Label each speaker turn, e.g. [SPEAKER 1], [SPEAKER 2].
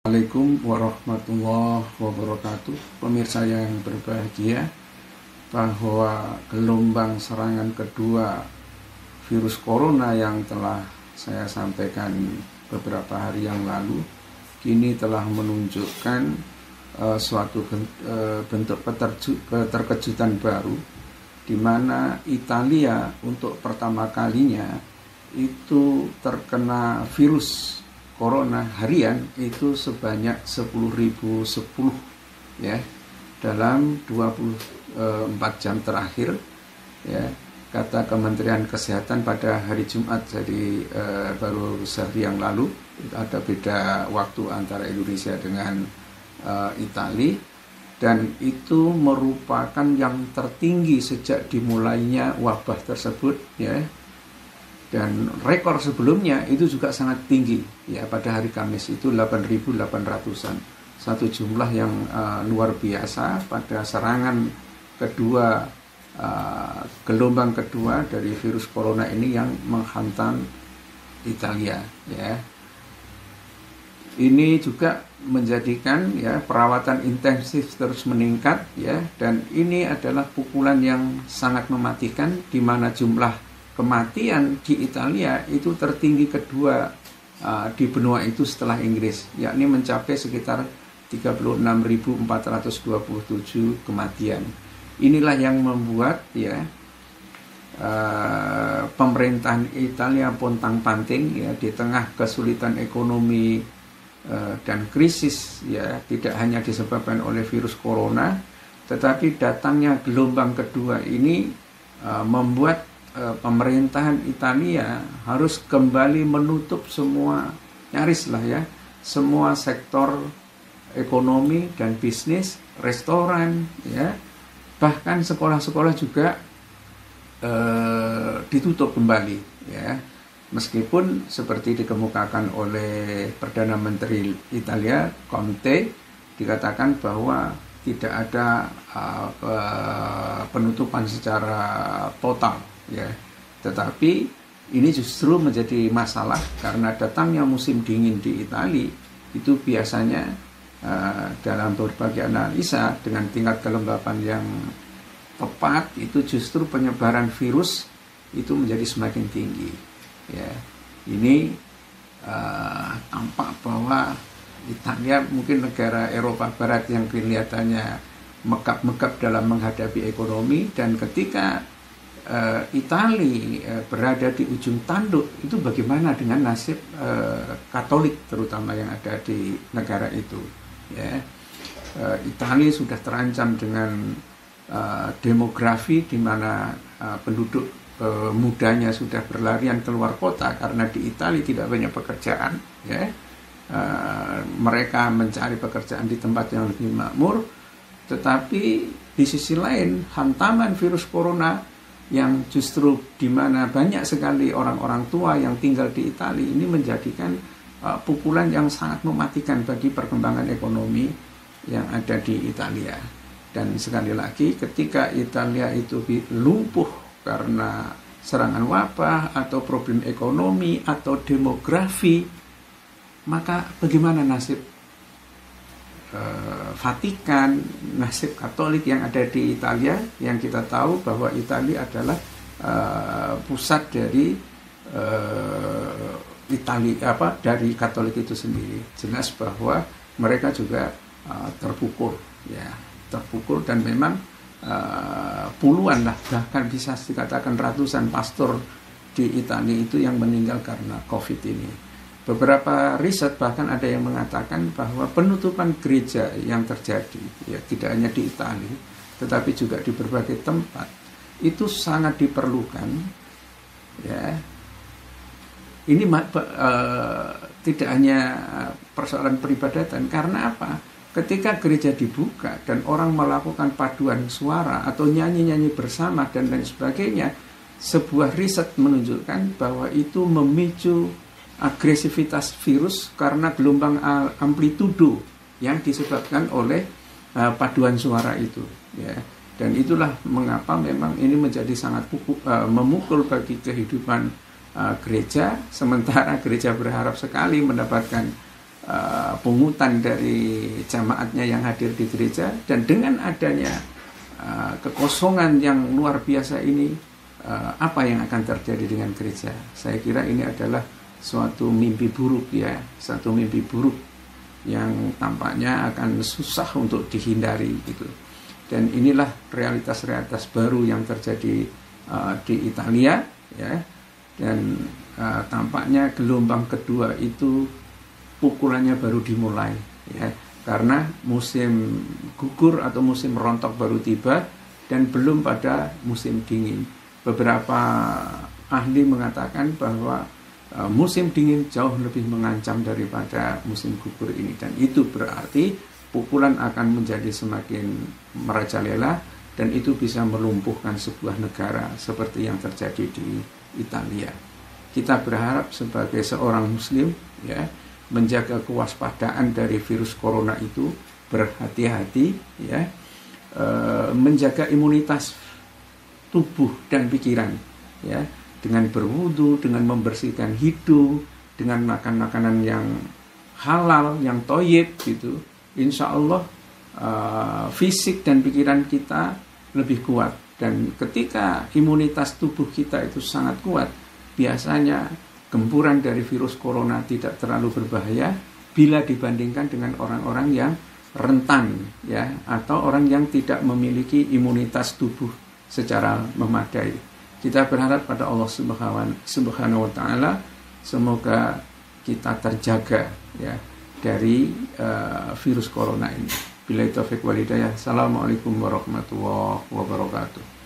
[SPEAKER 1] Assalamualaikum warahmatullahi wabarakatuh. Pemirsa yang berbahagia, bahwa gelombang serangan kedua virus corona yang telah saya sampaikan beberapa hari yang lalu kini telah menunjukkan suatu bentuk keterkejutan baru, di mana Italia untuk pertama kalinya itu terkena virus corona harian itu sebanyak 10.010 ya dalam 24 jam terakhir ya, kata Kementerian Kesehatan pada hari Jumat. Jadi baru sehari yang lalu. Ada beda waktu antara Indonesia dengan Italia, dan itu merupakan yang tertinggi sejak dimulainya wabah tersebut ya. Dan rekor sebelumnya itu juga sangat tinggi ya, pada hari Kamis itu 8.800-an, satu jumlah yang luar biasa pada serangan kedua, gelombang kedua dari virus corona ini yang menghantam Italia ya. Ini juga menjadikan ya perawatan intensif terus meningkat ya, dan ini adalah pukulan yang sangat mematikan, di mana jumlah kematian di Italia itu tertinggi kedua di benua itu setelah Inggris, yakni mencapai sekitar 36.427 kematian. Inilah yang membuat ya pemerintahan Italia pontang-panting ya, di tengah kesulitan ekonomi dan krisis ya, tidak hanya disebabkan oleh virus corona, tetapi datangnya gelombang kedua ini membuat pemerintahan Italia harus kembali menutup semua, nyaris lah ya, semua sektor ekonomi dan bisnis, restoran ya, bahkan sekolah-sekolah juga ditutup kembali ya. Meskipun seperti dikemukakan oleh Perdana Menteri Italia Conte, dikatakan bahwa tidak ada penutupan secara total ya, tetapi ini justru menjadi masalah karena datangnya musim dingin di Italia itu biasanya dalam berbagai analisa dengan tingkat kelembapan yang tepat itu justru penyebaran virus itu menjadi semakin tinggi ya. Ini tampak bahwa Italia mungkin negara Eropa Barat yang kelihatannya megap-megap dalam menghadapi ekonomi, dan ketika Italia berada di ujung tanduk, itu bagaimana dengan nasib Katolik terutama yang ada di negara itu ya. Italia sudah terancam dengan demografi, di mana penduduk mudanya sudah berlarian keluar kota karena di Italia tidak banyak pekerjaan ya. Mereka mencari pekerjaan di tempat yang lebih makmur, tetapi di sisi lain hantaman virus corona yang justru di mana banyak sekali orang-orang tua yang tinggal di Italia ini menjadikan pukulan yang sangat mematikan bagi perkembangan ekonomi yang ada di Italia. Dan sekali lagi, ketika Italia itu lumpuh karena serangan wabah atau problem ekonomi atau demografi, maka bagaimana nasib Vatikan, nasib Katolik yang ada di Italia, yang kita tahu bahwa Italia adalah pusat dari Italia dari Katolik itu sendiri. Jelas bahwa mereka juga terpukul ya, terpukul, dan memang puluhan lah, bahkan bisa dikatakan ratusan pastor di Italia itu yang meninggal karena COVID ini. Beberapa riset bahkan ada yang mengatakan bahwa penutupan gereja yang terjadi ya, tidak hanya di Italia tetapi juga di berbagai tempat itu sangat diperlukan ya. Ini tidak hanya persoalan peribadatan, karena apa? Ketika gereja dibuka dan orang melakukan paduan suara atau nyanyi-nyanyi bersama dan lain sebagainya, sebuah riset menunjukkan bahwa itu memicu agresivitas virus karena gelombang amplitudo yang disebabkan oleh paduan suara itu ya. Dan itulah mengapa memang ini menjadi sangat memukul bagi kehidupan gereja, sementara gereja berharap sekali mendapatkan pungutan dari jamaatnya yang hadir di gereja, dan dengan adanya kekosongan yang luar biasa ini, apa yang akan terjadi dengan gereja? Saya kira ini adalah suatu mimpi buruk ya, satu mimpi buruk yang tampaknya akan susah untuk dihindari gitu. Dan inilah realitas-realitas baru yang terjadi di Italia ya, dan tampaknya gelombang kedua itu pukulannya baru dimulai ya, karena musim gugur atau musim rontok baru tiba dan belum pada musim dingin. Beberapa ahli mengatakan bahwa musim dingin jauh lebih mengancam daripada musim gugur ini, dan itu berarti pukulan akan menjadi semakin merajalela dan itu bisa melumpuhkan sebuah negara seperti yang terjadi di Italia. Kita berharap sebagai seorang muslim ya, menjaga kewaspadaan dari virus corona itu, berhati-hati ya, menjaga imunitas tubuh dan pikiran ya, dengan berwudu, dengan membersihkan hidung, dengan makan makanan yang halal, yang thayyib gitu. Insya Allah fisik dan pikiran kita lebih kuat, dan ketika imunitas tubuh kita itu sangat kuat, biasanya gempuran dari virus corona tidak terlalu berbahaya bila dibandingkan dengan orang-orang yang rentan ya, atau orang yang tidak memiliki imunitas tubuh secara memadai. Kita berharap pada Allah Subhanahu wa taala, semoga kita terjaga ya dari virus corona ini. Billahi taufiq wal hidayah. Assalamualaikum warahmatullahi wabarakatuh.